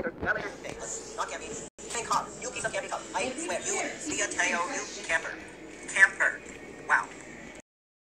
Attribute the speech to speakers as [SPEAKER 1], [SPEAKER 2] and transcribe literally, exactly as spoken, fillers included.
[SPEAKER 1] later. Not later. Hey, listen, not camping. Think hard. You piece of camping cup. I swear, you be a tail, you camper.